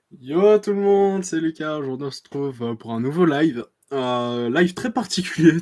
Yo tout le monde, c'est Lucas. Aujourd'hui on se trouve pour un nouveau live. Live très particulier,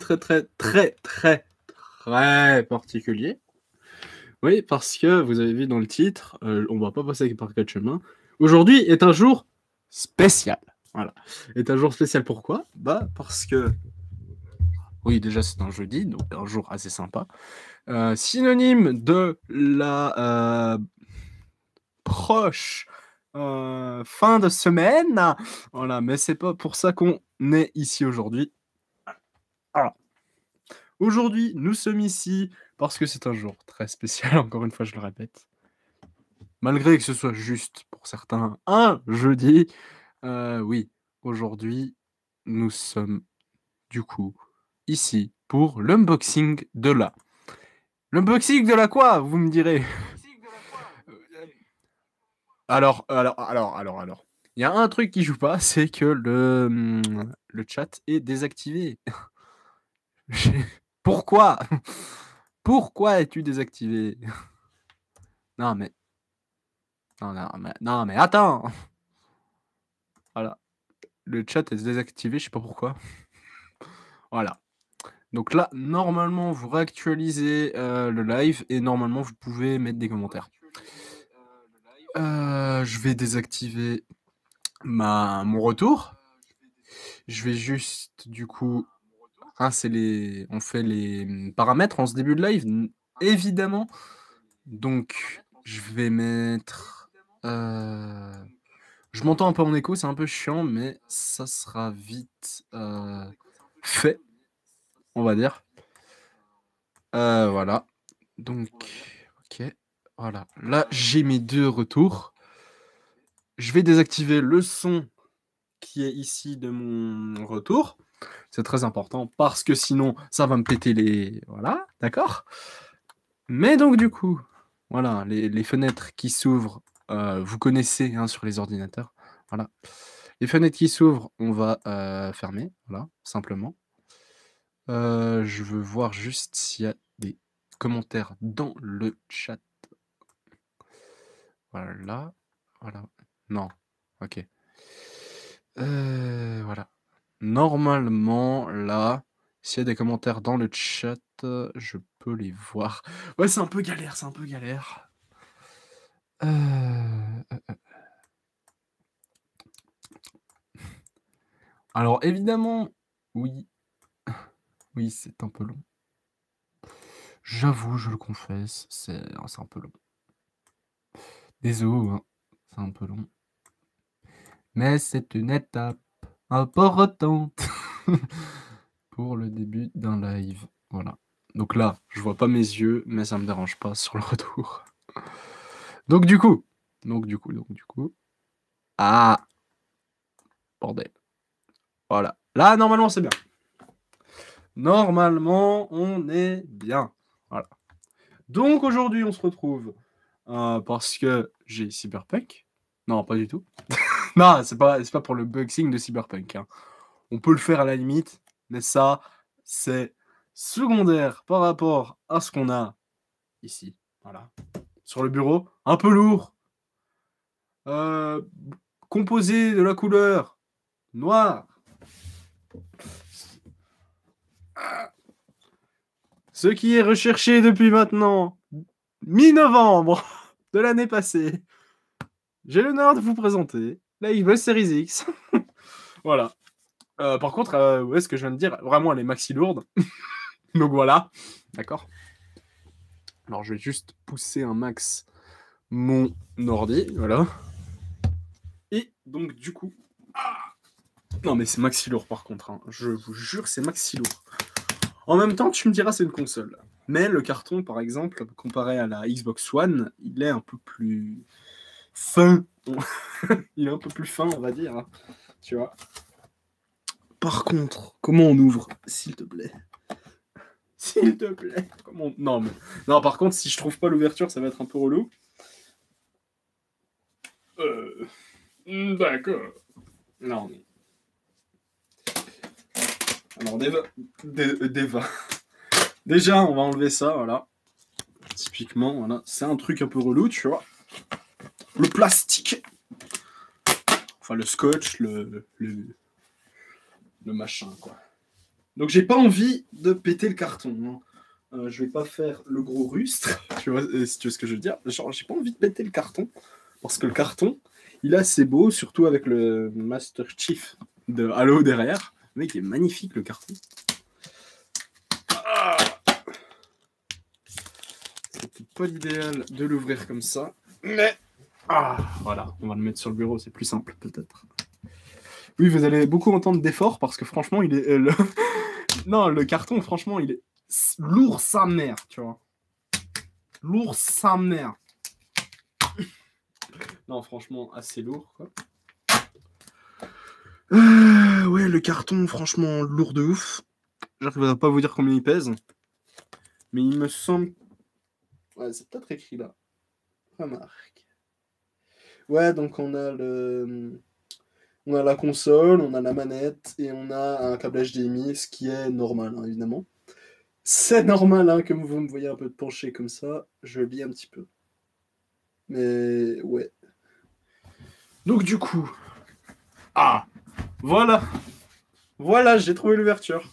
très particulier. Oui, parce que vous avez vu dans le titre, on va pas passer par quatre chemins. Aujourd'hui est un jour spécial. Voilà. Est un jour spécial pourquoi? Bah parce que, oui déjà c'est un jeudi, donc un jour assez sympa. Synonyme de la proche fin de semaine. Voilà, mais c'est pas pour ça qu'on est ici aujourd'hui. Ah. Aujourd'hui, nous sommes ici parce que c'est un jour très spécial, encore une fois, je le répète. Malgré que ce soit juste pour certains un jeudi, oui, aujourd'hui, nous sommes du coup ici pour l'unboxing de la. L'unboxing de la quoi, vous me direz? Alors. Il y a un truc qui joue pas, c'est que le chat est désactivé. Pourquoi? Pourquoi es-tu désactivé? Non mais, non mais attends. Voilà, le chat est désactivé, je sais pas pourquoi. Voilà. Donc là, normalement, vous réactualisez le live et normalement, vous pouvez mettre des commentaires. Je vais désactiver mon retour. Je vais juste, du coup, on fait les paramètres en ce début de live, évidemment. Donc, je vais mettre. Je m'entends un peu en écho, c'est un peu chiant, mais ça sera vite fait, on va dire. Voilà. Donc, ok. Voilà. Là, j'ai mes deux retours. Je vais désactiver le son qui est ici de mon retour. C'est très important parce que sinon, ça va me péter les. Voilà, d'accord? Mais donc, du coup, voilà, les fenêtres qui s'ouvrent, vous connaissez hein, sur les ordinateurs. Voilà. Les fenêtres qui s'ouvrent, on va fermer, voilà, simplement. Je veux voir juste s'il y a des commentaires dans le chat. Voilà. Voilà. Non. Ok. Voilà. Normalement, là, s'il y a des commentaires dans le chat, je peux les voir. Ouais, c'est un peu galère, c'est un peu galère. Alors, évidemment, oui. Oui, c'est un peu long. J'avoue, je le confesse, c'est un peu long. Désolé, hein, c'est un peu long. Mais c'est une étape importante pour le début d'un live. Voilà. Donc là, je vois pas mes yeux, mais ça me dérange pas sur le retour. Donc du coup. Ah, bordel. Voilà. Là, normalement, c'est bien. Normalement, on est bien. Voilà. Donc aujourd'hui, on se retrouve parce que j'ai Cyberpunk. Non, pas du tout. Non, c'est pas pour le boxing de Cyberpunk. Hein. On peut le faire à la limite, mais ça, c'est secondaire par rapport à ce qu'on a ici. Voilà. Sur le bureau, un peu lourd. Euh, Composé de la couleur noire. Ce qui est recherché depuis maintenant mi-novembre de l'année passée. J'ai l'honneur de vous présenter la Xbox Series X. Voilà. Par contre, ouais, ce que je viens de dire, vraiment, elle est maxi lourde. Donc voilà. D'accord. Alors, je vais juste pousser un max mon ordi. Voilà. Et donc, du coup. Non, mais c'est maxi lourd par contre. Hein. Je vous jure, c'est maxi lourd. En même temps, tu me diras, c'est une console. Mais le carton, par exemple, comparé à la Xbox One, il est un peu plus fin. Il est un peu plus fin, on va dire. Hein. Tu vois. Par contre, comment on ouvre? S'il te plaît. S'il te plaît. Comment... Non, mais... non, par contre, si je trouve pas l'ouverture, ça va être un peu relou. D'accord. Non, mais... Alors, Déjà, on va enlever ça, voilà. Typiquement, voilà. C'est un truc un peu relou, tu vois. Le plastique. Enfin, le scotch, le machin, quoi. Donc, j'ai pas envie de péter le carton. Hein. Je vais pas faire le gros rustre, tu vois, si tu vois ce que je veux dire. Genre, j'ai pas envie de péter le carton, parce que le carton, il est assez beau, surtout avec le Master Chief de Halo derrière. Le mec, il est magnifique, le carton. Ah, c'était pas l'idéal de l'ouvrir comme ça, mais... Ah, voilà, on va le mettre sur le bureau, c'est plus simple, peut-être. Oui, vous allez beaucoup entendre d'efforts, parce que franchement, il est... Non, le carton, franchement, il est lourd sa mère, tu vois. Lourd sa mère. Non, franchement, assez lourd, quoi. Ouais, le carton, franchement, lourd de ouf. J'arrive pas à vous dire combien il pèse. Mais il me semble... Ouais, c'est peut-être écrit là. Remarque. Ouais, donc on a le... On a la console, on a la manette et on a un câble HDMI, ce qui est normal, hein, évidemment. C'est normal, hein, que vous me voyez un peu penché comme ça. Je lis un petit peu. Mais ouais. Donc du coup... Ah, voilà. Voilà, j'ai trouvé l'ouverture.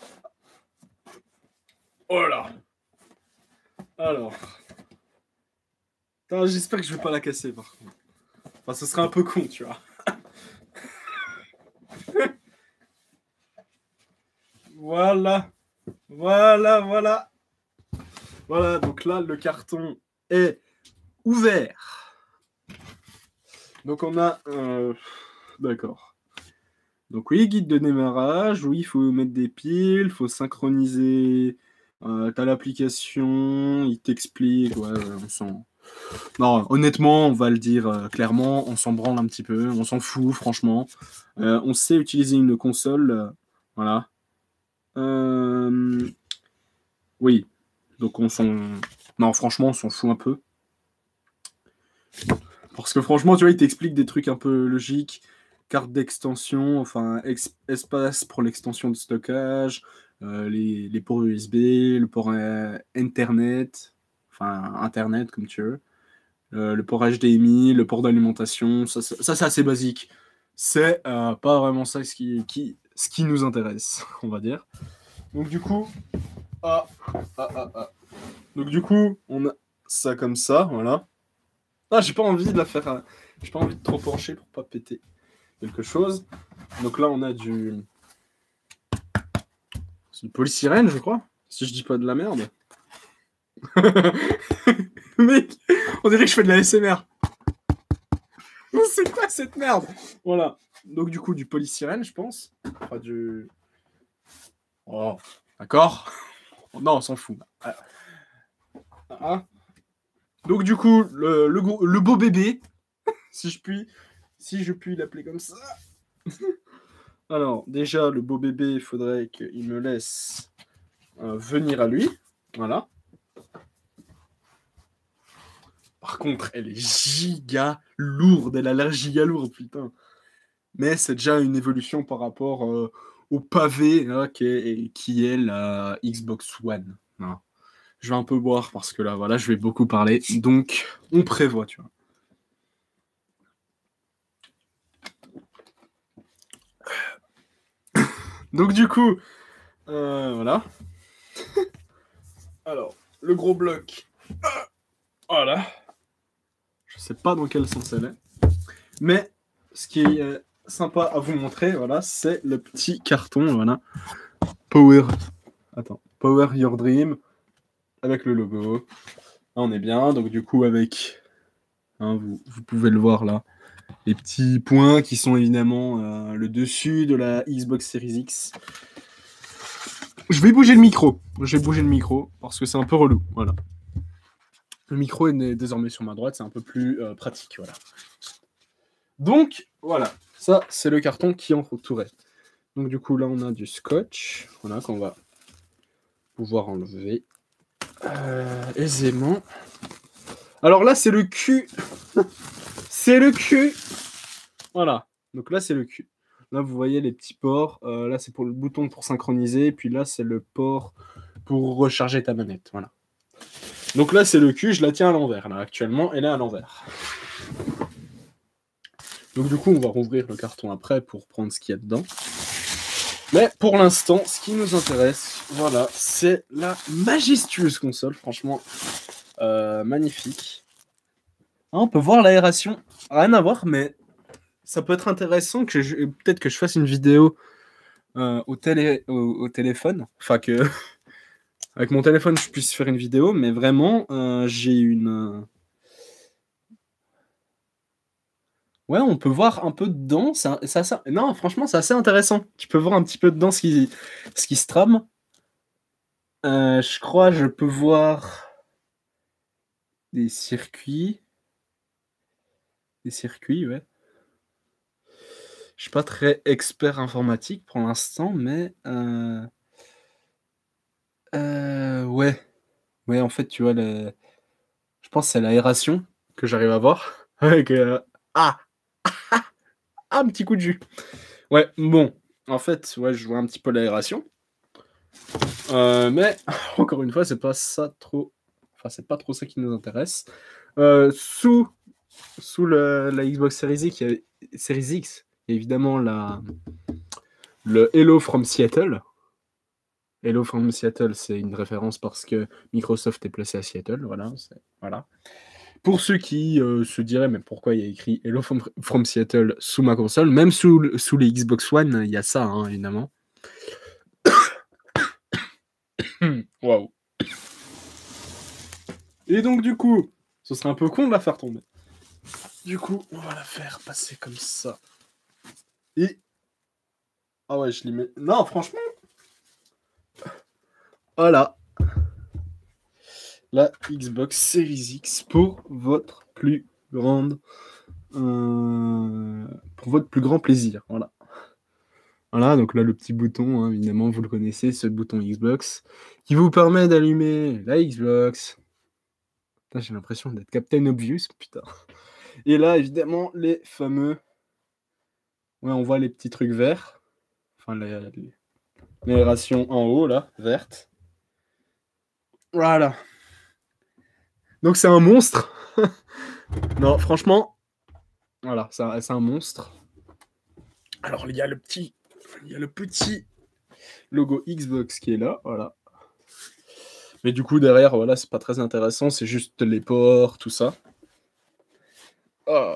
Voilà. Alors. Attends, j'espère que je vais pas la casser, par contre. Enfin, ce serait un peu con, tu vois. Voilà. Voilà, voilà. Voilà, donc là, le carton est ouvert. Donc on a... D'accord. Donc oui, guide de démarrage. Oui, il faut mettre des piles, il faut synchroniser. T'as l'application, il t'explique. Ouais, on s'en... Non, honnêtement, on va le dire clairement, on s'en branle un petit peu, on s'en fout, franchement. On sait utiliser une console, voilà. Oui, donc on s'en... Non, franchement, on s'en fout un peu. Parce que franchement, tu vois, il t'explique des trucs un peu logiques. Carte d'extension, enfin, espace pour l'extension de stockage, les ports USB, le port Internet, enfin, Internet, comme tu veux. Le port HDMI, le port d'alimentation, ça c'est assez basique. C'est pas vraiment ça ce qui nous intéresse, on va dire. Donc du coup, Donc du coup, on a ça comme ça, voilà. Ah, j'ai pas envie de la faire, j'ai pas envie de trop pencher pour pas péter quelque chose. Donc là, on a c'est une polysirène, je crois, si je dis pas de la merde. Mec, on dirait que je fais de la SMR. C'est quoi cette merde? Voilà. Donc du coup, du polysirène, je pense. Enfin, du... Oh, d'accord. Non, on s'en fout. Ah. Donc du coup, le beau bébé, si je puis l'appeler comme ça. Alors, déjà, le beau bébé, il faudrait qu'il me laisse venir à lui. Voilà. Par contre, elle est giga lourde. Elle a l'air giga lourde, putain. Mais c'est déjà une évolution par rapport au pavé là, qui est la Xbox One. Voilà. Je vais un peu boire parce que là, voilà, je vais beaucoup parler. Donc, on prévoit, tu vois. Donc, du coup, voilà. Alors, le gros bloc. Voilà. Je sais pas dans quel sens elle est. Mais ce qui est sympa à vous montrer, voilà, c'est le petit carton, voilà. Power Your Dream avec le logo. Là, on est bien. Donc du coup, avec, hein, vous pouvez le voir là, les petits points qui sont évidemment le dessus de la Xbox Series X. Je vais bouger le micro. Parce que c'est un peu relou. Voilà. Le micro est désormais sur ma droite, c'est un peu plus pratique. Voilà. Donc, voilà. Ça, c'est le carton qui entourait. Donc, du coup, là, on a du scotch. Voilà, qu'on va pouvoir enlever aisément. Alors là, c'est le cul. C'est le cul. Voilà. Donc là, c'est le cul. Là, vous voyez les petits ports. Là, c'est pour le bouton pour synchroniser. Puis là, c'est le port pour recharger ta manette. Voilà. Donc là, c'est le cul. Je la tiens à l'envers. Là, actuellement, elle est à l'envers. Donc du coup, on va rouvrir le carton après pour prendre ce qu'il y a dedans. Mais pour l'instant, ce qui nous intéresse, voilà, c'est la majestueuse console, franchement, magnifique. On peut voir l'aération, rien à voir, mais ça peut être intéressant que peut-être que je fasse une vidéo au téléphone, enfin que avec mon téléphone je puisse faire une vidéo, mais vraiment j'ai une... Ouais, on peut voir un peu dedans, non, franchement c'est assez intéressant, tu peux voir un petit peu dedans ce qui se trame. Je crois je peux voir des circuits, ouais. Je suis pas très expert informatique pour l'instant, mais ouais. Ouais, en fait, tu vois, je pense que c'est l'aération que j'arrive à voir. Avec ah! Un petit coup de jus. Ouais, bon, en fait, ouais, je vois un petit peu l'aération. Mais encore une fois, c'est pas ça trop. Enfin, c'est pas trop ça qui nous intéresse. Sous la Xbox Series X, il y a évidemment le Hello from Seattle. Hello from Seattle, c'est une référence parce que Microsoft est placé à Seattle, voilà. Voilà. Pour ceux qui se diraient, mais pourquoi il y a écrit Hello from Seattle sous ma console, même sous les Xbox One, il y a ça, hein, évidemment. Waouh. Et donc, du coup, ce serait un peu con de la faire tomber. Du coup, on va la faire passer comme ça. Et... Ah ouais, je l'y mets... Non, franchement... Voilà. La Xbox Series X pour votre plus grande... pour votre plus grand plaisir, voilà. Voilà, donc là, le petit bouton, hein, évidemment, vous le connaissez, ce bouton Xbox, qui vous permet d'allumer la Xbox. Putain, j'ai l'impression d'être Captain Obvious, putain. Et là, évidemment, les fameux... Ouais, on voit les petits trucs verts. Enfin, l'aération en haut, là, verte. Voilà. Donc, c'est un monstre. Non, franchement, voilà, c'est un monstre. Alors, il y a le petit logo Xbox qui est là, voilà. Mais du coup, derrière, voilà, c'est pas très intéressant, c'est juste les ports, tout ça. Oh.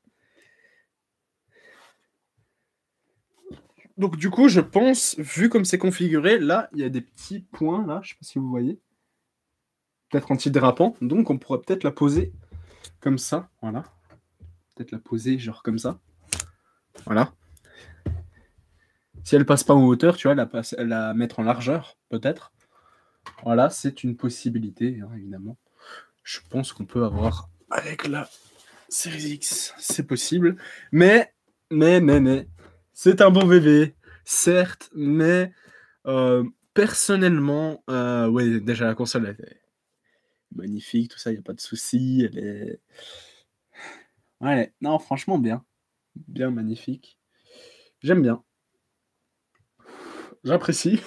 Donc du coup, je pense, vu comme c'est configuré, là, il y a des petits points, là, je sais pas si vous voyez. Peut-être antidérapant, donc on pourrait peut-être la poser comme ça, voilà. Peut-être la poser genre comme ça. Voilà. Si elle passe pas en hauteur, tu vois, la mettre en largeur, peut-être. Voilà, c'est une possibilité, hein, évidemment. Je pense qu'on peut avoir avec la Series X, c'est possible. Mais, c'est un bon bébé, certes, mais personnellement, ouais, déjà la console, elle est magnifique, tout ça, il n'y a pas de souci. Elle est... Ouais, non, franchement, bien. Bien magnifique. J'aime bien. J'apprécie.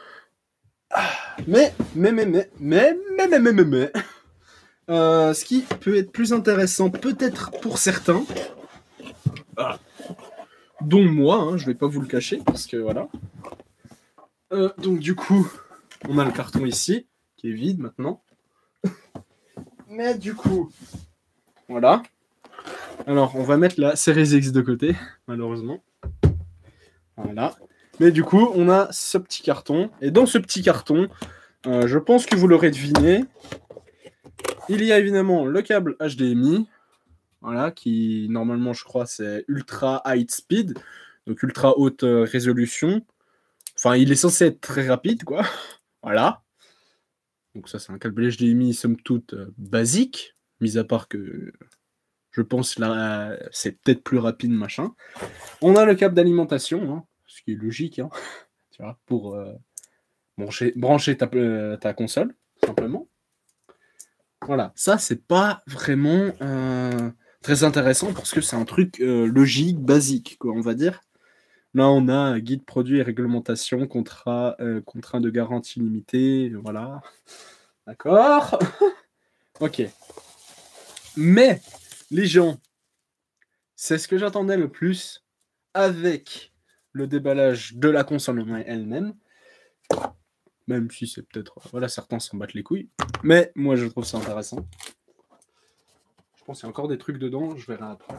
Mais, ce qui peut être plus intéressant, peut-être pour certains, dont moi, hein, je vais pas vous le cacher, parce que voilà. Donc du coup, on a le carton ici, qui est vide maintenant. Mais du coup, voilà. Alors, on va mettre la Series X de côté, malheureusement. Voilà. Mais du coup, on a ce petit carton. Et dans ce petit carton, je pense que vous l'aurez deviné, il y a évidemment le câble HDMI, voilà, qui normalement, je crois, c'est Ultra High Speed, donc ultra haute résolution. Enfin, il est censé être très rapide, quoi. Voilà. Donc ça, c'est un câble HDMI, somme toute, basique, mis à part que je pense là, c'est peut-être plus rapide, machin. On a le câble d'alimentation, hein, ce qui est logique, hein, tu vois, pour brancher ta console, simplement. Voilà, ça, c'est pas vraiment très intéressant parce que c'est un truc logique, basique, quoi, on va dire. Là, on a guide produit et réglementation, contrat de garantie limitée, voilà. D'accord. Ok. Mais les gens, c'est ce que j'attendais le plus avec le déballage de la console en elle-même. Même si c'est peut-être... Voilà, certains s'en battent les couilles. Mais moi, je trouve ça intéressant. Je pense qu'il y a encore des trucs dedans, je verrai après.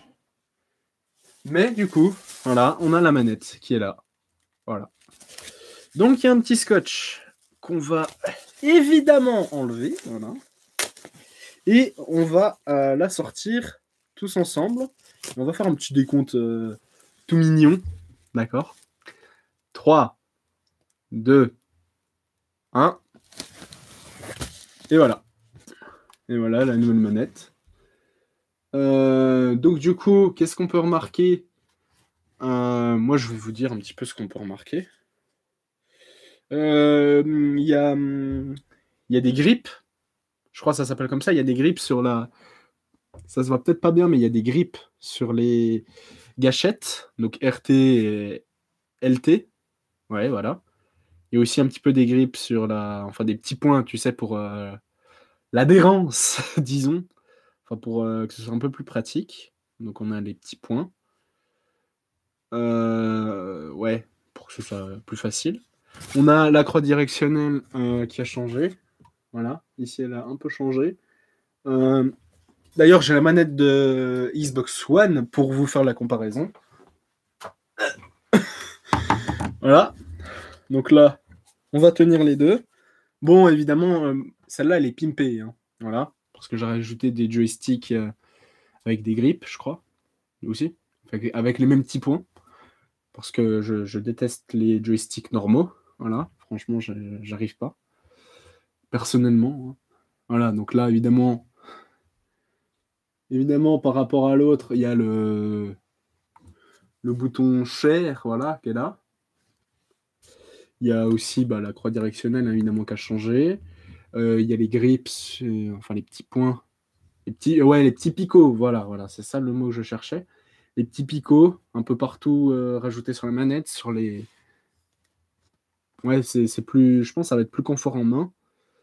Mais du coup, voilà, on a la manette qui est là. Voilà. Donc, il y a un petit scotch qu'on va évidemment enlever. Voilà. Et on va la sortir tous ensemble. On va faire un petit décompte tout mignon. D'accord. 3, 2, 1. Et voilà. Et voilà la nouvelle manette. Donc du coup, qu'est-ce qu'on peut remarquer? Moi, je vais vous dire un petit peu ce qu'on peut remarquer. Il y a des grippes. Je crois que ça s'appelle comme ça. Il y a des grippes sur la... Ça se voit peut-être pas bien, mais il y a des grippes sur les gâchettes. Donc RT et LT. Ouais, voilà. Il y a aussi un petit peu des grippes sur la... Enfin, des petits points, tu sais, pour l'adhérence, disons. Enfin, pour que ce soit un peu plus pratique. Donc on a les petits points. Ouais, pour que ce soit plus facile. On a la croix directionnelle qui a changé. Voilà, ici elle a un peu changé. D'ailleurs, j'ai la manette de Xbox One pour vous faire la comparaison. Voilà, donc là, on va tenir les deux. Bon, évidemment, celle-là, elle est pimpée. Hein. Voilà, parce que j'ai rajouté des joysticks avec des grips, je crois, aussi, avec les mêmes petits points. Parce que je déteste les joysticks normaux. Voilà, franchement, j'arrive pas. Personnellement. Hein. Voilà, donc là, évidemment, par rapport à l'autre, il y a le bouton share, voilà, qui est là. Il y a aussi la croix directionnelle, évidemment, qui a changé. Il y a les grips, enfin les petits points. Les petits picots, voilà, c'est ça le mot que je cherchais. Les petits picots, un peu partout rajoutés sur la manette, sur les... Ouais, c'est plus... Je pense que ça va être plus confort en main.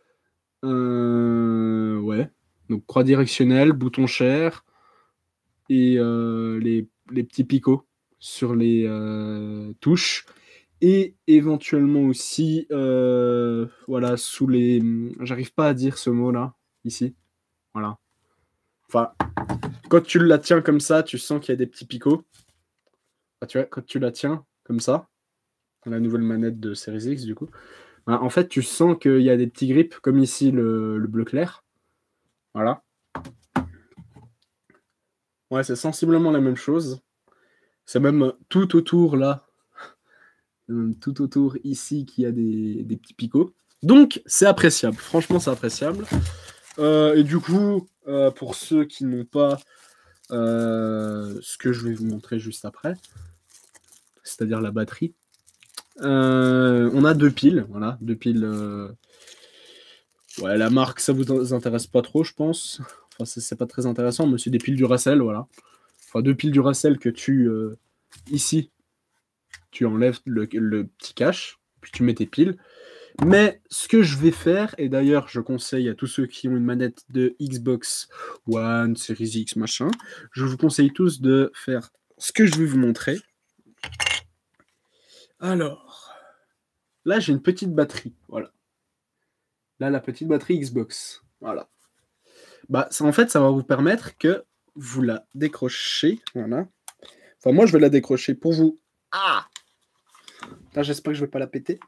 Ouais. Donc croix directionnelle, bouton share et les petits picots sur les touches. Et éventuellement aussi, voilà, sous les... J'arrive pas à dire ce mot-là, ici. Voilà. Enfin, quand tu la tiens comme ça, tu sens qu'il y a des petits picots. Enfin, tu vois, quand tu la tiens comme ça, la nouvelle manette de Series X, du coup, en fait, tu sens qu'il y a des petits grips, comme ici le bleu clair. Voilà. Ouais, c'est sensiblement la même chose. C'est même tout autour, là, tout autour ici, qu'il y a des petits picots. Donc, c'est appréciable. Franchement, c'est appréciable. Et du coup, pour ceux qui n'ont pas ce que je vais vous montrer juste après, c'est-à-dire la batterie, on a deux piles. Voilà, deux piles. Ouais, la marque, ça vous intéresse pas trop, je pense. Enfin, c'est pas très intéressant, mais c'est des piles Duracell, voilà. Enfin, deux piles Duracell que ici, tu enlèves le petit cache, puis tu mets tes piles. Mais ce que je vais faire, et d'ailleurs je conseille à tous ceux qui ont une manette de Xbox One, Series X, machin, je vous conseille tous de faire ce que je vais vous montrer. Alors, là j'ai une petite batterie, voilà. Là la petite batterie Xbox, voilà. En fait ça va vous permettre que vous la décrochez, voilà. Enfin moi je vais la décrocher pour vous. Ah! Là j'espère que je vais pas la péter.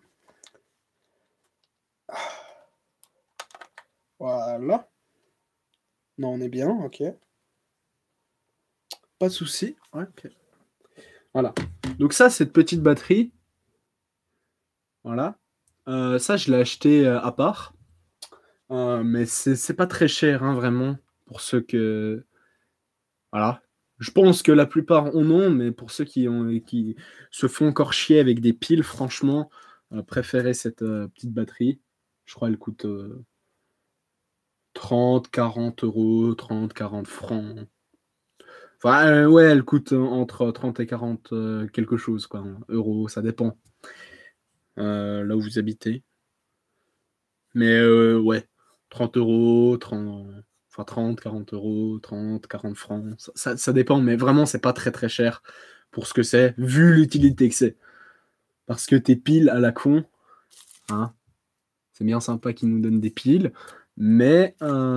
Voilà. Non, on est bien, ok. Pas de souci. Ouais, ok. Voilà. Donc ça, cette petite batterie, voilà. Ça, je l'ai acheté à part. Mais c'est pas très cher, hein, vraiment, pour ceux que... Voilà. Je pense que la plupart en ont, mais pour ceux qui se font encore chier avec des piles, franchement, préférez cette petite batterie. Je crois qu'elle coûte 30, 40 euros, 30, 40 francs. Enfin, ouais, elle coûte entre 30 et 40 quelque chose, quoi, euros, ça dépend là où vous habitez. Mais ouais, 30 euros, 30, Enfin, 30, 40 euros, 30, 40 francs. Ça dépend, mais vraiment, c'est pas très très cher pour ce que c'est, vu l'utilité que c'est. Parce que tes piles à la con, hein, c'est bien sympa qu'ils nous donnent des piles, mais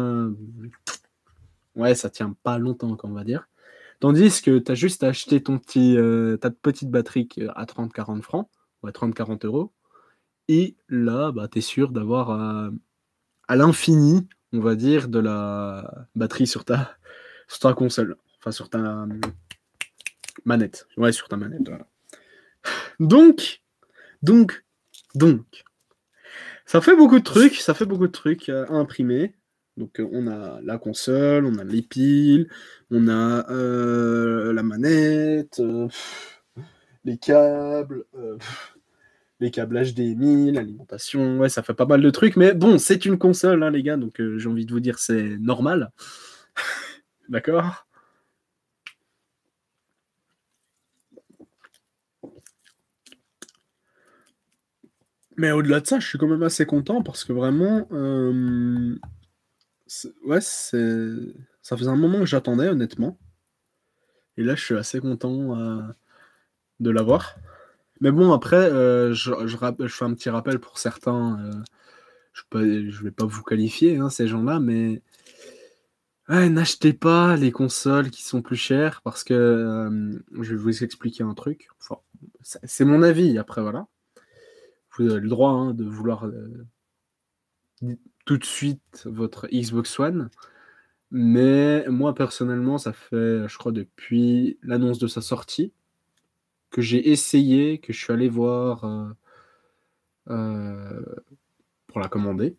ouais, ça tient pas longtemps, on va dire. Tandis que tu as juste à acheter ta petite batterie à 30-40 francs, ou à 30-40 euros, et là, bah, tu es sûr d'avoir à l'infini, on va dire, de la batterie sur ta console, enfin sur ta manette. Ouais, sur ta manette, voilà. Donc, donc, donc, ça fait beaucoup de trucs à imprimer. Donc on a la console, on a les piles, on a la manette, les câbles, les câbles HDMI, l'alimentation, ouais, ça fait pas mal de trucs, mais bon, c'est une console, hein, les gars, donc j'ai envie de vous dire, c'est normal. D'accord? Mais au-delà de ça, je suis quand même assez content parce que vraiment, ouais, ça faisait un moment que j'attendais, honnêtement. Et là, je suis assez content de l'avoir. Mais bon, après, je fais un petit rappel pour certains. Je vais pas vous qualifier, hein, ces gens-là, mais ouais, n'achetez pas les consoles qui sont plus chères parce que je vais vous expliquer un truc. Enfin, c'est mon avis, après, voilà. Vous avez le droit, hein, de vouloir tout de suite votre Xbox One. Mais moi, personnellement, ça fait, je crois, depuis l'annonce de sa sortie, que j'ai essayé, que je suis allé voir euh, pour la commander.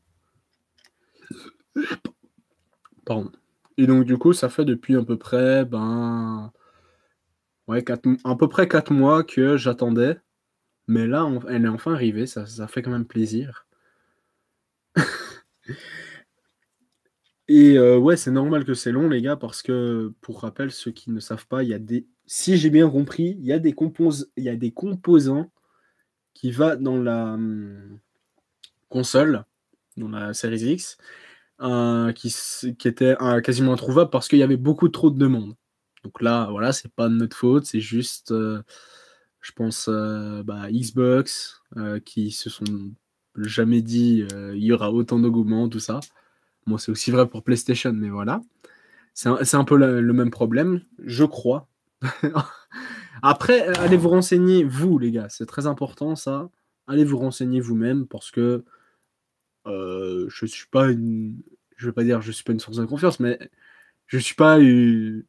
Pardon. Et donc, du coup, ça fait depuis à peu près, ouais, à peu près 4 mois que j'attendais. Mais là, elle est enfin arrivée, ça fait quand même plaisir. Et ouais, c'est normal que c'est long, les gars, parce que, pour rappel, ceux qui ne savent pas, il y a des... Si j'ai bien compris, il y a des composants qui va dans la console, dans la Series X, qui étaient quasiment introuvables parce qu'il y avait beaucoup trop de demandes. Donc là, voilà, c'est pas de notre faute, c'est juste, je pense, Xbox, qui se sont jamais dit il y aura autant d'engouement, tout ça. Bon, c'est aussi vrai pour PlayStation, mais voilà. C'est un peu le même problème, je crois. Après, allez vous renseigner, vous, les gars, c'est très important ça. Allez vous renseigner vous-même parce que je suis pas une. Je veux pas dire je suis pas une source de confiance, mais je suis pas une.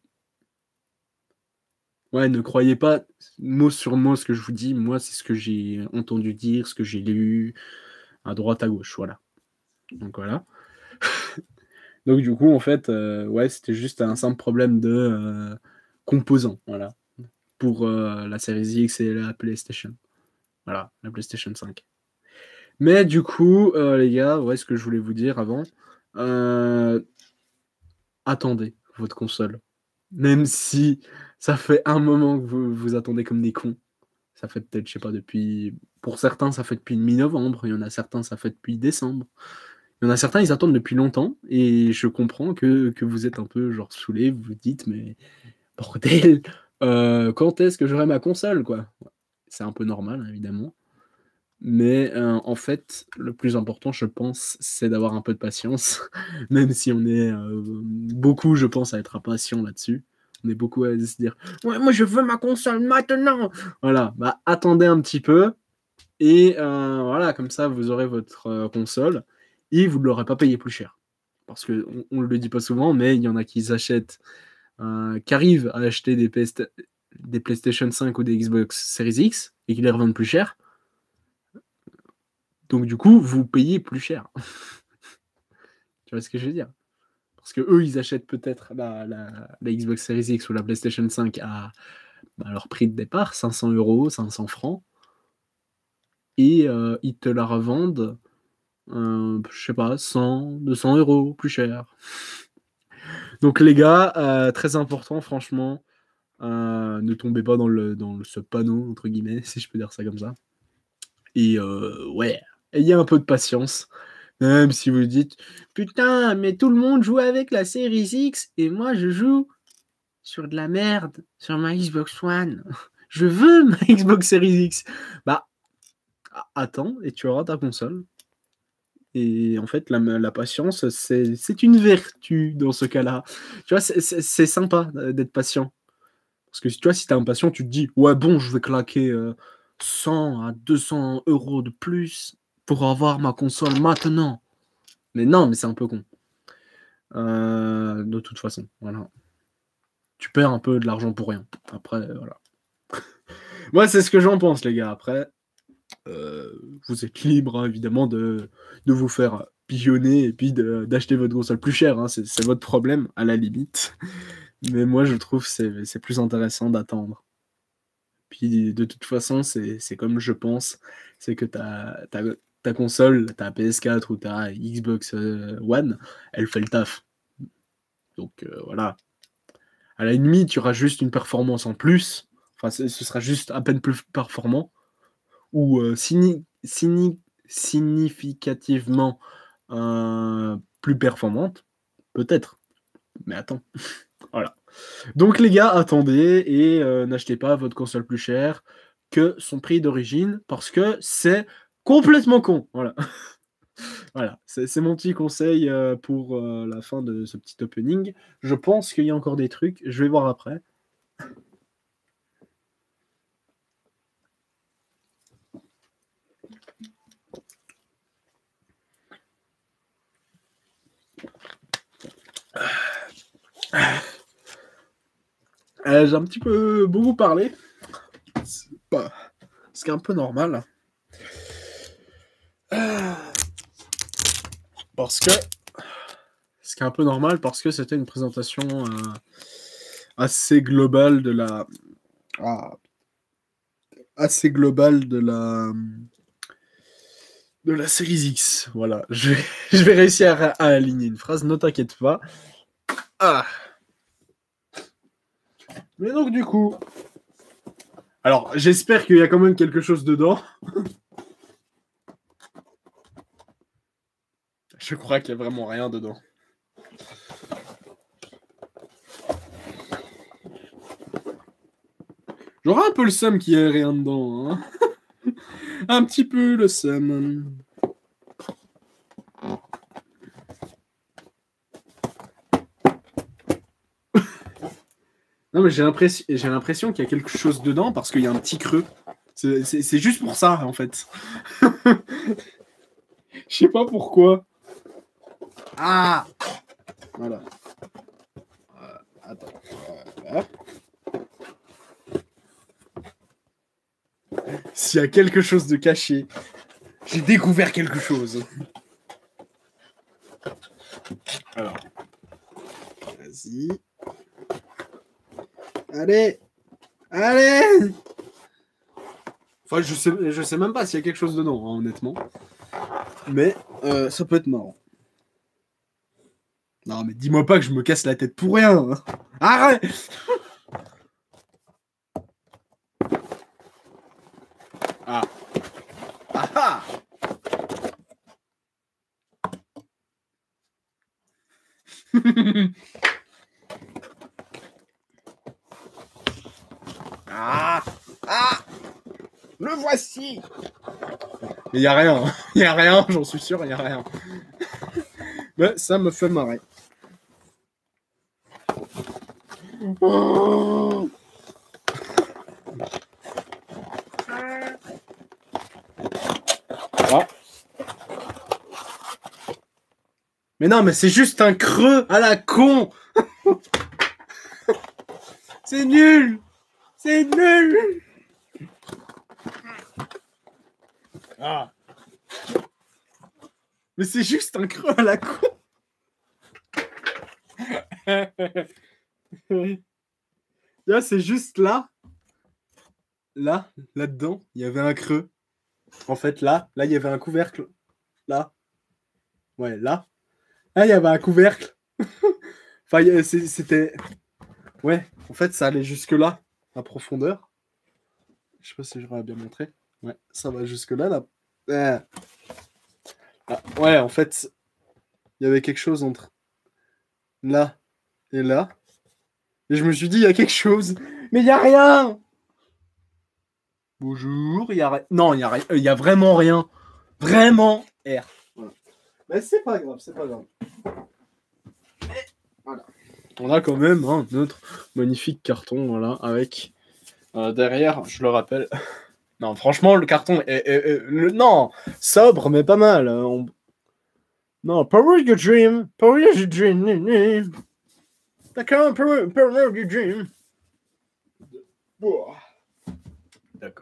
Ouais, ne croyez pas mot sur mot ce que je vous dis. Moi, c'est ce que j'ai entendu dire, ce que j'ai lu à droite, à gauche. Voilà. Donc voilà. Donc du coup, en fait, ouais, c'était juste un simple problème de composants. Voilà. Pour la Series X et la PlayStation. Voilà, la PlayStation 5. Mais du coup, les gars, ouais, ce que je voulais vous dire avant, euh, attendez votre console. Même si ça fait un moment que vous attendez comme des cons. Ça fait peut-être, je sais pas, depuis... Pour certains, ça fait depuis mi-novembre. Il y en a certains, ça fait depuis décembre. Il y en a certains, ils attendent depuis longtemps. Et je comprends que vous êtes un peu, genre, saoulés. Vous vous dites, mais bordel, quand est-ce que j'aurai ma console, quoi? C'est un peu normal, hein, évidemment. Mais en fait, le plus important, je pense, c'est d'avoir un peu de patience. Même si on est beaucoup, je pense, à être impatient là-dessus. On est beaucoup à se dire ouais, moi je veux ma console maintenant. Voilà, bah attendez un petit peu. Et voilà, comme ça, vous aurez votre console. Et vous ne l'aurez pas payé plus cher. Parce qu'on on le dit pas souvent, mais il y en a qui achètent, qui arrivent à acheter des PlayStation 5 ou des Xbox Series X et qui les revendent plus cher. Donc du coup, vous payez plus cher. Tu vois ce que je veux dire? Parce que eux, ils achètent peut-être la Xbox Series X ou la PlayStation 5 à leur prix de départ, 500 euros, 500 francs, et ils te la revendent, je sais pas, 100, 200 euros plus cher. Donc les gars, très important, franchement, ne tombez pas dans ce panneau, entre guillemets, si je peux dire ça comme ça. Et ouais, ayez un peu de patience. Même si vous dites putain, mais tout le monde joue avec la Series X et moi je joue sur de la merde, sur ma Xbox One. Je veux ma Xbox Series X. Bah, attends et tu auras ta console. Et en fait, la patience, c'est une vertu dans ce cas-là. Tu vois, c'est sympa d'être patient. Parce que tu vois, si t'es impatient, tu te dis, ouais, bon, je vais claquer 100 à 200 euros de plus pour avoir ma console maintenant. Mais non, mais c'est un peu con. De toute façon, voilà. Tu perds un peu de l'argent pour rien. Après, voilà. Moi, c'est ce que j'en pense, les gars. Après, vous êtes libre, hein, évidemment, de vous faire pigeonner et puis d'acheter votre console plus chère. Hein. C'est votre problème, à la limite. Mais moi, je trouve que c'est plus intéressant d'attendre. Puis, de toute façon, c'est comme je pense, c'est que ta console, ta PS4 ou ta Xbox One, elle fait le taf. Donc, voilà. À la limite, tu auras juste une performance en plus. Enfin, ce sera juste à peine plus performant. Ou significativement plus performante. Peut-être. Mais attends. Voilà. Donc les gars, attendez et n'achetez pas votre console plus chère que son prix d'origine parce que c'est complètement con. Voilà. Voilà. C'est mon petit conseil pour la fin de ce petit opening. Je pense qu'il y a encore des trucs. Je vais voir après. J'ai un petit peu beaucoup parlé. Ce qui est un peu normal. Parce que. Ce qui est un peu normal parce que c'était une présentation assez globale de la. Assez globale de la série X. Voilà. Je vais réussir à aligner une phrase, ne t'inquiète pas. Ah. Mais donc, du coup. Alors, j'espère qu'il y a quand même quelque chose dedans. Je crois qu'il n'y a vraiment rien dedans. J'aurais un peu le seum qu'il n'y ait rien dedans. Hein. Un petit peu le seum. Non, mais j'ai l'impression qu'il y a quelque chose dedans parce qu'il y a un petit creux. C'est juste pour ça, en fait. Je sais pas pourquoi. Ah! Voilà. Attends. S'il y a quelque chose de caché, j'ai découvert quelque chose. Alors. Vas-y. Allez! Allez! Enfin, je sais même pas s'il y a quelque chose dedans, hein, honnêtement. Mais ça peut être marrant. Non, mais dis-moi pas que je me casse la tête pour rien. Hein. Arrête! Ah. Ah ah! Ah! Ah! Le voici! Il y a rien. Il y a rien, j'en suis sûr, il y a rien. Mais ça me fait marrer. Oh. Ah. Mais non, mais c'est juste un creux à la con. C'est nul. C'est nul. Ah. Mais c'est juste un creux à la con. Là, c'est juste là. Là, là-dedans, il y avait un creux. En fait, là, il y avait un couvercle. Là. Ouais, là. Là, il y avait un couvercle. Enfin, c'était... Ouais, en fait, ça allait jusque-là, à profondeur. Je sais pas si j'aurais bien montré. Ouais, ça va jusque-là, là. Ah, ouais, en fait, il y avait quelque chose entre là et là. Et je me suis dit, il y a quelque chose. Mais il y a rien. Bonjour, il y a rien. Non, il y a rien. Il y a vraiment rien. Vraiment R. Voilà. Mais c'est pas grave, c'est pas grave. Voilà. On a quand même notre magnifique carton, voilà, avec derrière, je le rappelle. Non, franchement, le carton non, sobre, mais pas mal. Non, Power Your Dream, Power Your Dream. D'accord, Power Your Dream. D'accord.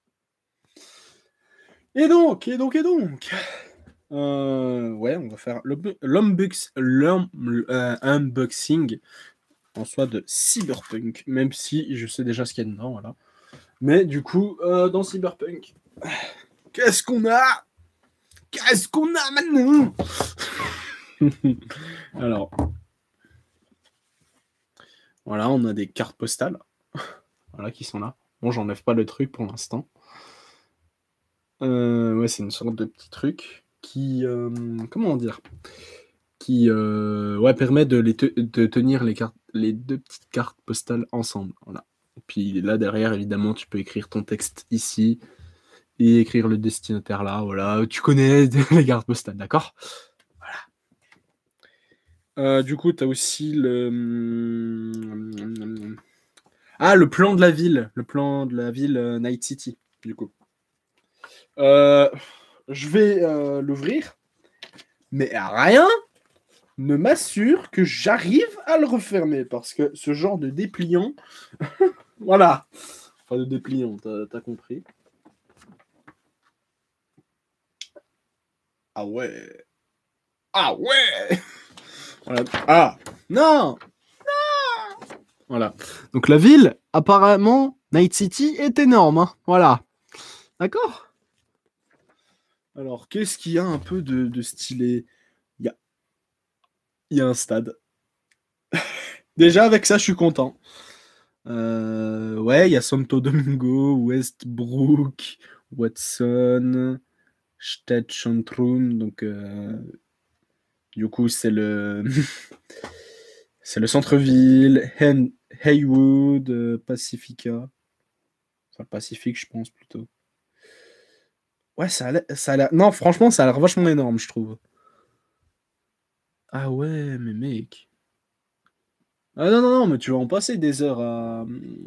Et donc. Ouais, on va faire l'unboxing en soi de Cyberpunk, même si je sais déjà ce qu'il y a dedans, voilà. Mais du coup, dans Cyberpunk, qu'est-ce qu'on a? Qu'est-ce qu'on a maintenant? Alors, voilà, on a des cartes postales, voilà, qui sont là. Bon, j'enlève pas le truc pour l'instant. Ouais, c'est une sorte de petit truc qui, comment dire? Qui ouais, permet de tenir les deux petites cartes postales ensemble. Voilà. Et puis là, derrière, évidemment, tu peux écrire ton texte ici et écrire le destinataire là. Voilà, tu connais les cartes postales, d'accord? Voilà. Du coup, tu as aussi le plan de la ville. Le plan de la ville Night City, du coup. Je vais l'ouvrir, mais rien ne m'assure que j'arrive à le refermer, parce que ce genre de dépliant, voilà, enfin de dépliant, t'as compris. Ah ouais, ah ouais, voilà. Ah non, voilà. Donc la ville, apparemment, Night City est énorme, hein. Voilà, d'accord. Alors qu'est-ce qu'il y a un peu de stylé? Il y a, il y a un stade. Déjà avec ça, je suis content. Ouais, il y a Santo Domingo, Westbrook, Watson, Stadtzentrum, donc du coup c'est le c'est le centre-ville, Haywood, Pacifica, enfin Pacifique je pense plutôt. Ouais, non franchement ça a l'air vachement énorme je trouve. Ah ouais, mais mec. Ah non non non, mais tu vas en passer des heures à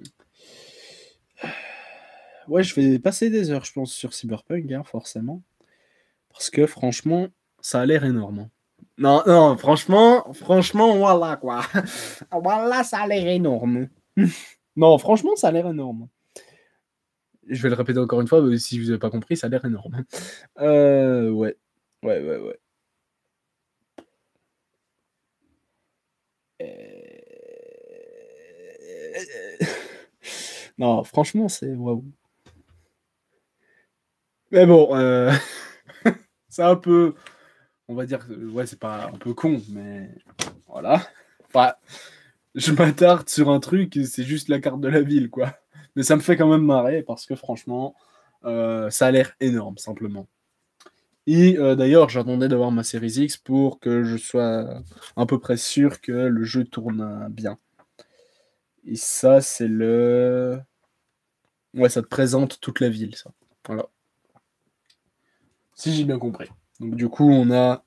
ouais, je vais passer des heures je pense sur Cyberpunk hein, forcément. Parce que franchement, ça a l'air énorme, hein. Non, non, franchement, voilà quoi. Voilà, ça a l'air énorme. Non, franchement, ça a l'air énorme. Je vais le répéter encore une fois, mais si vous n'avez pas compris, ça a l'air énorme. Ouais. Ouais. Non, franchement, c'est waouh. Mais bon, c'est un peu, on va dire, ouais, c'est pas un peu con, mais voilà. Enfin, je m'attarde sur un truc, c'est juste la carte de la ville, quoi. Mais ça me fait quand même marrer parce que franchement, ça a l'air énorme, simplement. Et d'ailleurs, j'attendais d'avoir ma Series X pour que je sois à peu près sûr que le jeu tourne bien. Et ça, c'est le... Ouais, ça te présente toute la ville, ça. Voilà. Si j'ai bien compris. Donc du coup, on a...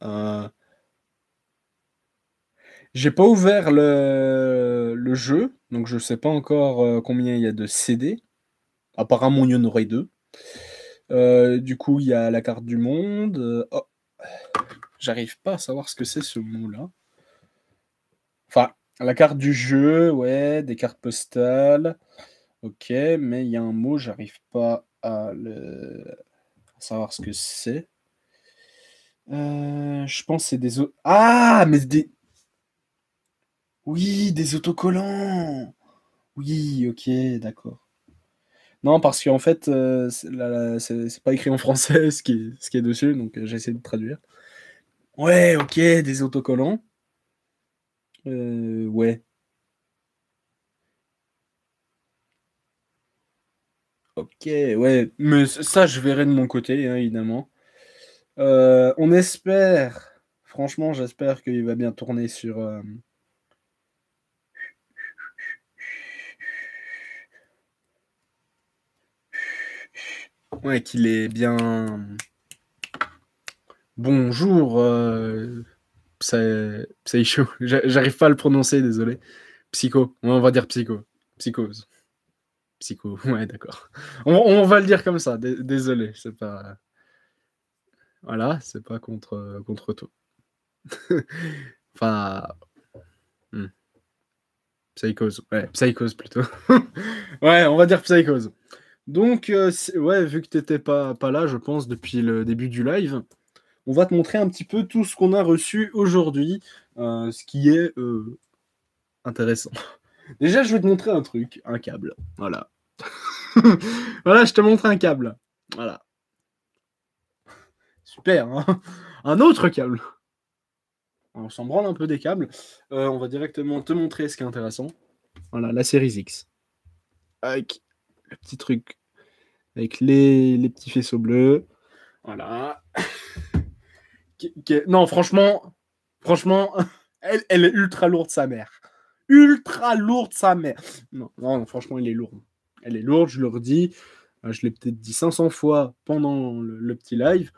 J'ai pas ouvert le jeu, donc je sais pas encore combien il y a de CD. Apparemment, il y en aurait deux. Du coup, il y a la carte du monde. Oh, j'arrive pas à savoir ce que c'est ce mot-là. Enfin, la carte du jeu, ouais, des cartes postales. Ok, mais il y a un mot, j'arrive pas à savoir ce que c'est. Je pense que c'est Ah, mais des... Oui, des autocollants. Oui, ok, d'accord. Non, parce qu'en fait, c'est pas écrit en français ce qui est dessus, donc j'ai essayé de traduire. Ouais, ok, des autocollants. Ouais, ok, ouais. Mais ça, je verrai de mon côté, hein, évidemment. On espère, franchement, j'espère qu'il va bien tourner sur. Ouais, qu'il est bien. Bonjour, Psycho. J'arrive pas à le prononcer, désolé. Psycho, on va dire psycho. Psychose. Psycho, ouais, d'accord. On va le dire comme ça, désolé, c'est pas. Voilà, c'est pas contre tout. Enfin. hmm, Psychose, ouais, psychose plutôt. Ouais, on va dire psychose. Donc, ouais, vu que t'étais pas là, je pense, depuis le début du live, on va te montrer un petit peu tout ce qu'on a reçu aujourd'hui, ce qui est intéressant. Déjà, je vais te montrer un truc, un câble. Voilà. Voilà, je te montre un câble. Voilà. Super, hein. Un autre câble. On s'en branle un peu des câbles. On va directement te montrer ce qui est intéressant. Voilà, la série X. Avec le petit truc, avec les petits faisceaux bleus. Voilà. Non, franchement, elle est ultra lourde, sa mère. Ultra lourde, sa mère. Non, non, franchement, elle est lourde. Elle est lourde, je le redis. Je l'ai peut-être dit 500 fois pendant le petit live.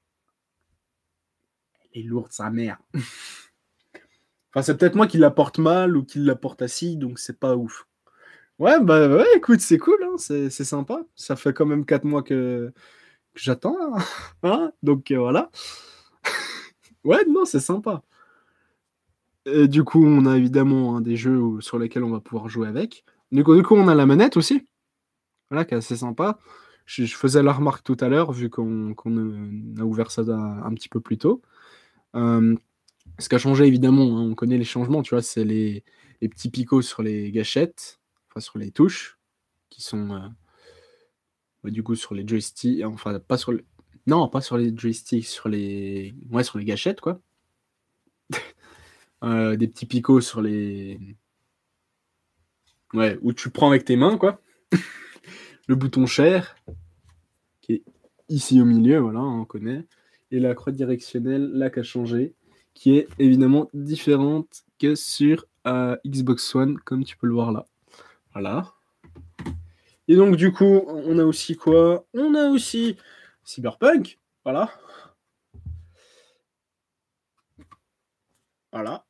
Elle est lourde, sa mère. Enfin, c'est peut-être moi qui la porte mal ou qui la porte assis, donc c'est pas ouf. Ouais, bah ouais, écoute, c'est cool, hein, c'est sympa. Ça fait quand même 4 mois que j'attends, hein, hein, donc voilà. Ouais, non, c'est sympa. Et du coup, on a évidemment, hein, des jeux sur lesquels on va pouvoir jouer avec. Du coup, on a la manette aussi, voilà, qui est assez sympa. Je faisais la remarque tout à l'heure, vu qu'on a ouvert ça un petit peu plus tôt. Euh, Ce qui a changé, évidemment, hein, on connaît les changements, tu vois, c'est les petits picots sur les gâchettes, enfin sur les touches, qui sont ouais, du coup sur les joysticks, enfin pas sur le... Non, pas sur les joysticks, sur les... Ouais, sur les gâchettes, quoi. Des petits picots sur les... Ouais, où tu prends avec tes mains, quoi. Le bouton share, qui est ici au milieu, voilà, hein, on connaît. Et la croix directionnelle, là, qui a changé, qui est évidemment différente que sur Xbox One, comme tu peux le voir là. Voilà. Et donc, du coup, on a aussi quoi? On a aussi Cyberpunk. Voilà. Voilà.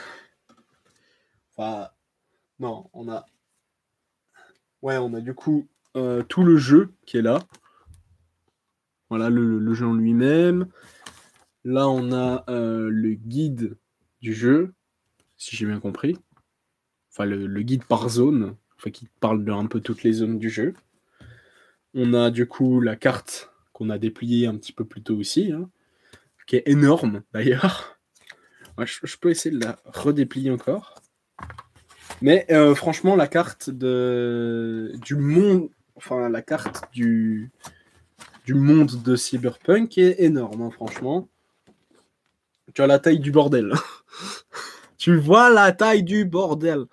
Enfin, non, on a... Ouais, on a du coup tout le jeu qui est là. Voilà, le jeu en lui-même. Là, on a le guide du jeu, si j'ai bien compris. Enfin, le guide par zone, enfin, qui parle de un peu toutes les zones du jeu. On a du coup la carte qu'on a dépliée un petit peu plus tôt aussi, hein, qui est énorme d'ailleurs. Ouais, je peux essayer de la redéplier encore. Mais franchement, la carte du monde, enfin la carte du monde de Cyberpunk est énorme, hein, franchement. Tu as la taille du bordel. Tu vois la taille du bordel.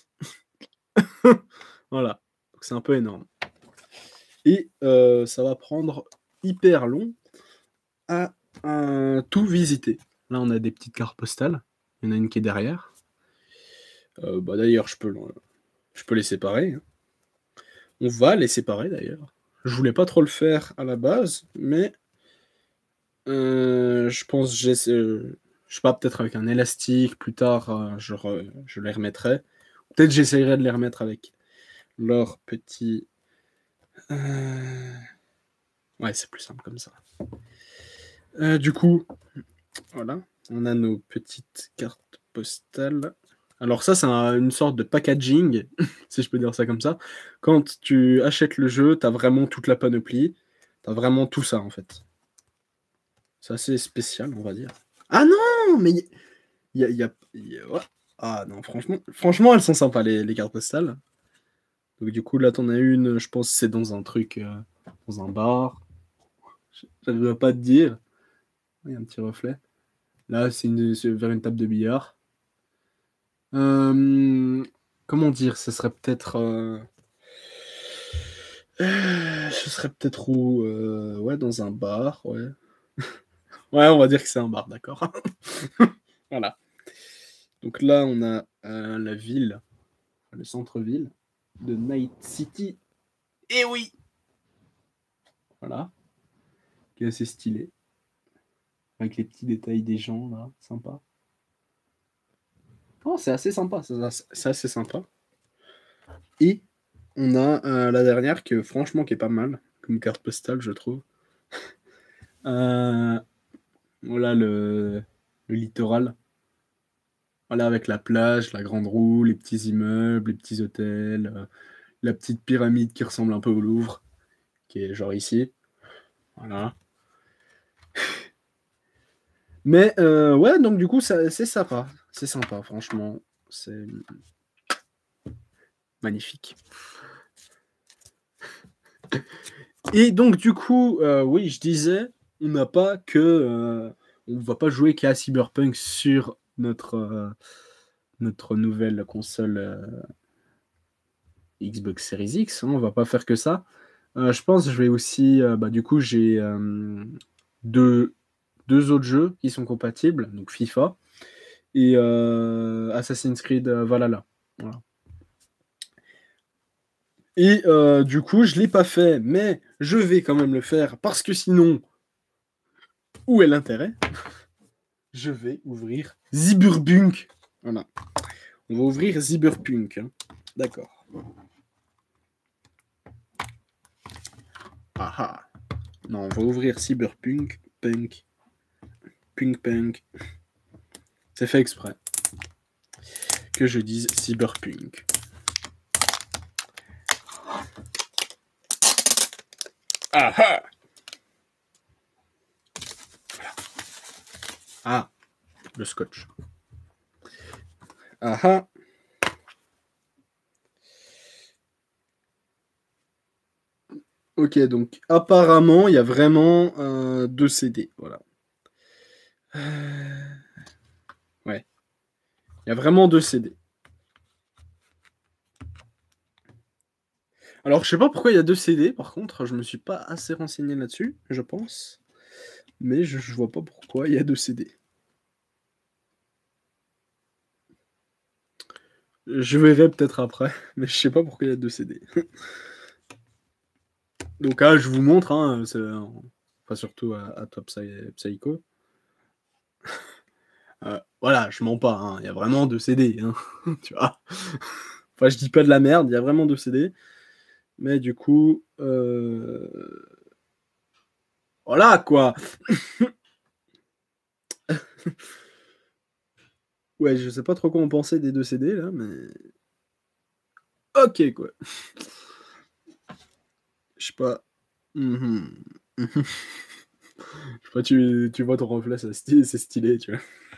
Voilà. Donc c'est un peu énorme. Et ça va prendre hyper long à tout visiter. Là, on a des petites cartes postales. Il y en a une qui est derrière. Bah, d'ailleurs, je peux les séparer, hein. On va les séparer d'ailleurs. Je voulais pas trop le faire à la base, mais je pense je sais pas, peut-être avec un élastique plus tard, je les remettrai. Peut-être j'essayerai de les remettre avec leur petit. Ouais, c'est plus simple comme ça. Du coup, voilà, on a nos petites cartes postales. Alors ça, c'est une sorte de packaging, si je peux dire ça comme ça. Quand tu achètes le jeu, t'as vraiment toute la panoplie. T'as vraiment tout ça, en fait. C'est assez spécial, on va dire. Ah non, mais ouais. Ah non, franchement, elles sont sympas, les cartes postales. Donc du coup, là, t'en as une, je pense que c'est dans un truc, dans un bar. Je ne dois pas te dire. Il y a un petit reflet. Là, c'est vers une table de billard. Euh, Comment dire, ce serait peut-être... ce serait peut-être où... ouais, dans un bar, ouais. Ouais, on va dire que c'est un bar, d'accord. Voilà. Donc là, on a la ville, le centre-ville de Night City. Et oui! Voilà. Qui est assez stylé. Avec les petits détails des gens, là. Sympa. Oh, c'est assez sympa. C'est assez sympa. Et on a la dernière que, franchement, qui est pas mal. Comme carte postale, je trouve. Voilà le littoral. Voilà, avec la plage, la grande roue, les petits immeubles, les petits hôtels, la petite pyramide qui ressemble un peu au Louvre, qui est genre ici. Voilà. Mais ouais, donc du coup, c'est sympa. C'est sympa, franchement. C'est magnifique. Et donc, du coup, oui, je disais, on n'a pas que. On va pas jouer qu'à Cyberpunk sur notre nouvelle console Xbox Series X. Hein, on va pas faire que ça. Je pense que je vais aussi. Bah, du coup, j'ai deux, deux autres jeux qui sont compatibles, donc FIFA et Assassin's Creed Valhalla. Voilà. Et du coup, je l'ai pas fait, mais je vais quand même le faire parce que sinon, où est l'intérêt? Je vais ouvrir Cyberpunk. Voilà. On va ouvrir Cyberpunk. Hein. D'accord. Ah ah. Non, on va ouvrir Cyberpunk. Punk. Punk. C'est fait exprès. Que je dise Cyberpunk. Ah ah. Ah. Le scotch. Ah ah. Ok, donc apparemment, il y a vraiment deux CD. Voilà. Ouais. Il y a vraiment deux CD. Alors, je sais pas pourquoi il y a deux CD, par contre, je me suis pas assez renseigné là-dessus, je pense. Mais je vois pas pourquoi il y a deux CD. Je verrai peut-être après, mais je sais pas pourquoi il y a deux CD. Donc là, je vous montre, hein, enfin surtout à Top Psycho. Voilà, je mens pas, hein, il y a vraiment deux CD, hein, tu vois. Enfin, je dis pas de la merde, il y a vraiment deux CD. Mais du coup, voilà quoi. Ouais, je sais pas trop quoi en penser des deux CD là, mais ok quoi. Je sais pas. Mhm. Je sais pas, tu vois ton reflet, c'est stylé, tu vois.